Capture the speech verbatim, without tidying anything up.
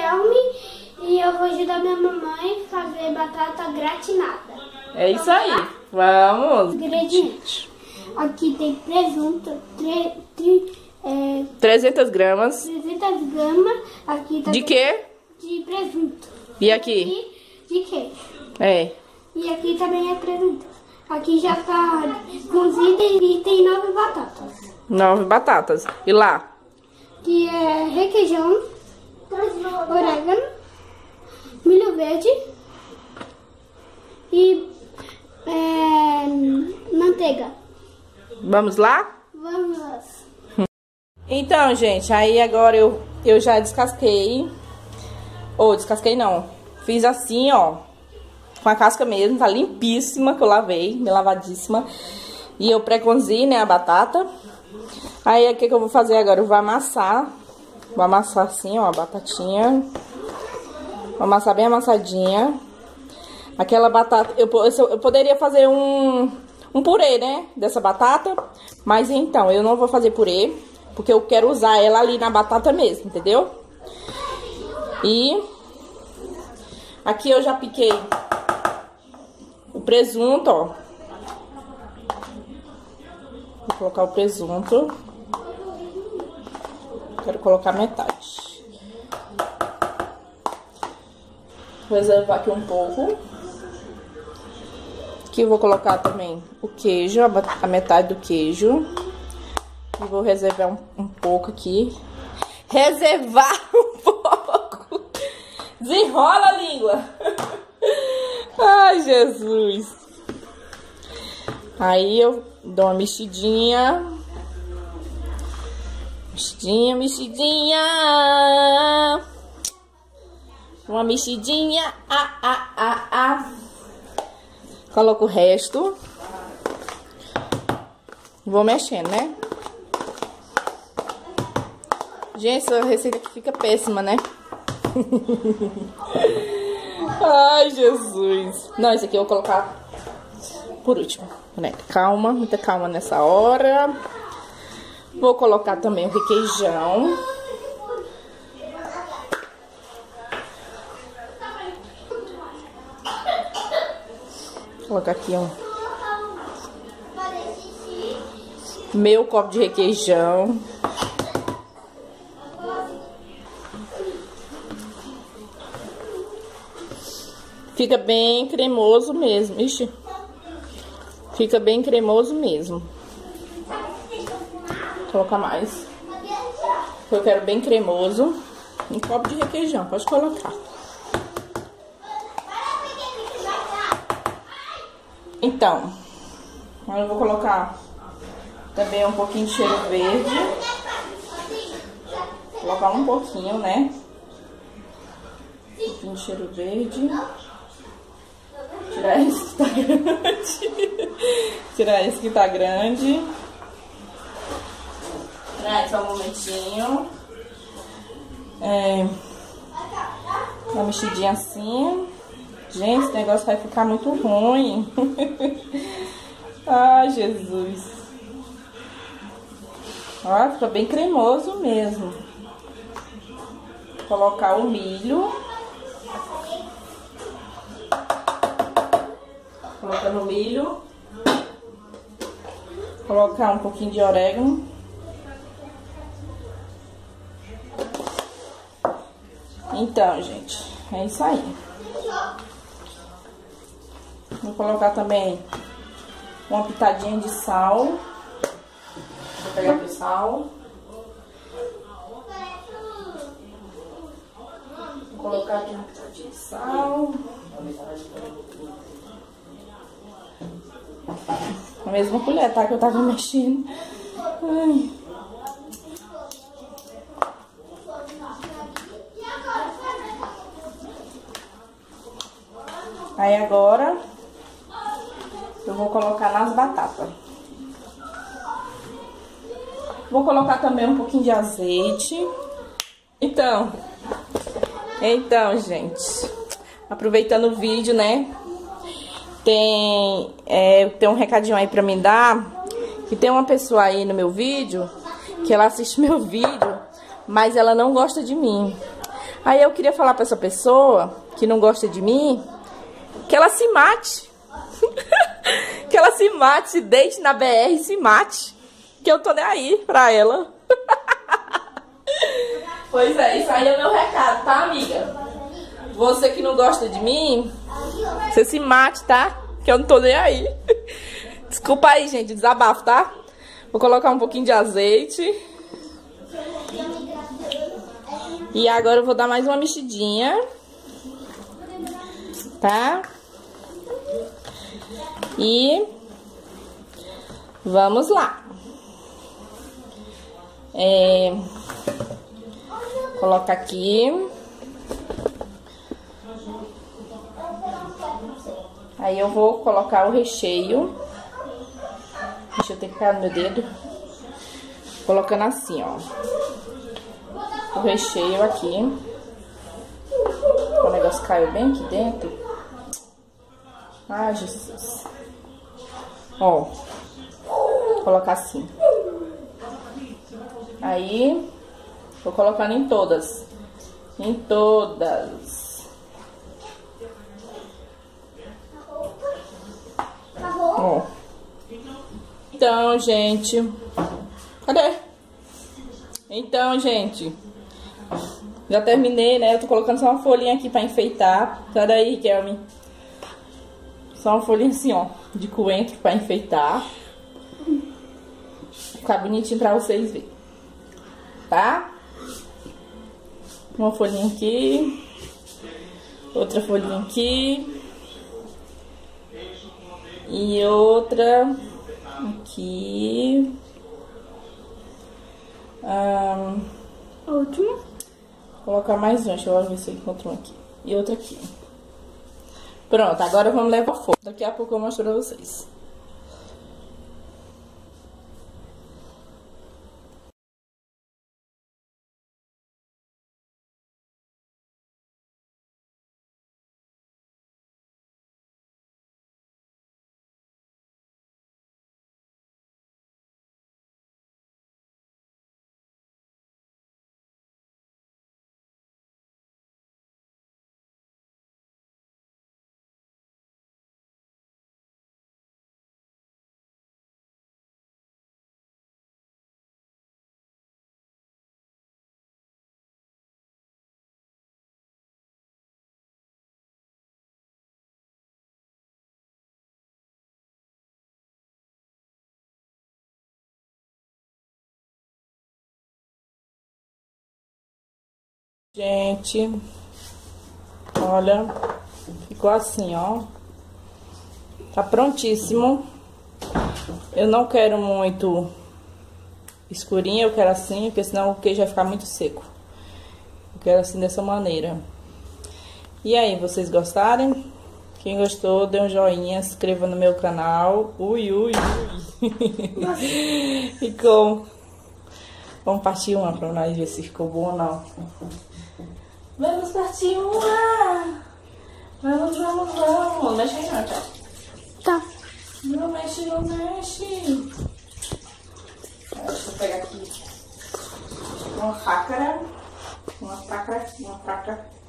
Xiaomi e eu vou ajudar minha mamãe a fazer batata gratinada. É isso aí. Vamos. Ingredientes. Aqui tem presunto, tre, tre, é, trezentas gramas. trezentas gramas. Aqui tá De quê? De presunto. E aqui? E de queijo. É. E aqui também é presunto. Aqui já tá cozido e tem nove batatas. Nove batatas. E lá? Que é requeijão, orégano, milho verde e é, manteiga. Vamos lá? Vamos. Então, gente, aí agora eu, eu já descasquei. Ou, descasquei não. Fiz assim, ó. Com a casca mesmo, tá limpíssima, que eu lavei, bem lavadíssima. E eu pré-cozi, né, a batata. Aí, o que que eu vou fazer agora? Eu vou amassar. Vou amassar assim, ó, a batatinha. Vou amassar bem amassadinha. Aquela batata... Eu, eu, eu poderia fazer um, um purê, né, dessa batata. Mas, então, eu não vou fazer purê. Porque eu quero usar ela ali na batata mesmo, entendeu? E... aqui eu já piquei o presunto, ó. Vou colocar o presunto. Quero colocar metade. Vou reservar aqui um pouco. Aqui eu vou colocar também o queijo, a metade do queijo. E vou reservar um, um pouco aqui. Reservar um pouco. Desenrola a língua. Ai, Jesus. Aí eu dou uma mexidinha. Mexidinha, mexidinha. Uma mexidinha. Ah, ah, ah, ah. Coloco o resto. Vou mexendo, né? Gente, essa receita aqui fica péssima, né? Ai, Jesus. Não, esse aqui eu vou colocar por último, né? Calma, muita calma nessa hora. Vou colocar também o requeijão. Vou colocar aqui um meu copo de requeijão. Fica bem cremoso mesmo. Ixi. Fica bem cremoso mesmo. Vou colocar mais. Eu quero bem cremoso. Um copo de requeijão, pode colocar. Então, agora eu vou colocar também um pouquinho de cheiro verde. Vou colocar um pouquinho, né? Um pouquinho de cheiro verde. Tirar esse que tá grande. Tirar esse que tá grande. Tirar só um momentinho. É, uma mexidinha assim. Gente, esse negócio vai ficar muito ruim. Ai, Jesus. Ó, fica bem cremoso mesmo. Vou colocar o milho. Colocando o milho. Colocar um pouquinho de orégano. Então, gente, é isso aí. Vou colocar também uma pitadinha de sal. Vou pegar aqui o sal. Vou colocar aqui uma pitadinha de sal. A mesma colher, tá? Que eu tava mexendo. Ai. Aí agora eu vou colocar nas batatas. Vou colocar também um pouquinho de azeite. Então, então, gente, aproveitando o vídeo, né? Tem, é, tem um recadinho aí pra me dar. Que tem uma pessoa aí no meu vídeo que ela assiste meu vídeo, mas ela não gosta de mim. Aí eu queria falar pra essa pessoa que não gosta de mim, que ela se mate. Que ela se mate, se deite na B R e se mate. Que eu tô nem aí pra ela. Pois é, isso aí é o meu recado, tá, amiga? Você que não gosta de mim, você se mate, tá? Que eu não tô nem aí. Desculpa aí, gente, desabafo, tá? Vou colocar um pouquinho de azeite. E agora eu vou dar mais uma mexidinha. Tá? E vamos lá. É, coloca aqui. Aí eu vou colocar o recheio. Deixa eu ter que ficar no meu dedo. Colocando assim, ó. O recheio aqui. O negócio caiu bem aqui dentro. Ai, Jesus. Ó. Vou colocar assim. Aí, vou colocando em todas. Em todas. Ó. Então, gente. Cadê? Então, gente. Já terminei, né? Eu tô colocando só uma folhinha aqui pra enfeitar. Cadê aí, Riquelme? Só uma folhinha assim, ó. De coentro pra enfeitar. Ficar bonitinho pra vocês verem. Tá? Uma folhinha aqui. Outra folhinha aqui. E outra aqui. Um, Última. Vou colocar mais um, deixa eu ver se eu encontro um aqui. E outra aqui. Pronto, agora vamos levar ao forno. Daqui a pouco eu mostro pra vocês. Gente, olha, ficou assim, ó. Tá prontíssimo. Eu não quero muito escurinho, eu quero assim, porque senão o queijo vai ficar muito seco. Eu quero assim, dessa maneira. E aí, vocês gostaram? Quem gostou, dê um joinha, se inscreva no meu canal. Ui, ui, ui. Ficou. Vamos partir uma pra nós ver se ficou bom ou não. Vamos partir uma. Vamos, vamos, vamos. Não mexe aí não, tchau. Tá. Não mexe, não mexe. Deixa eu pegar aqui uma faca. Uma faca, uma faca.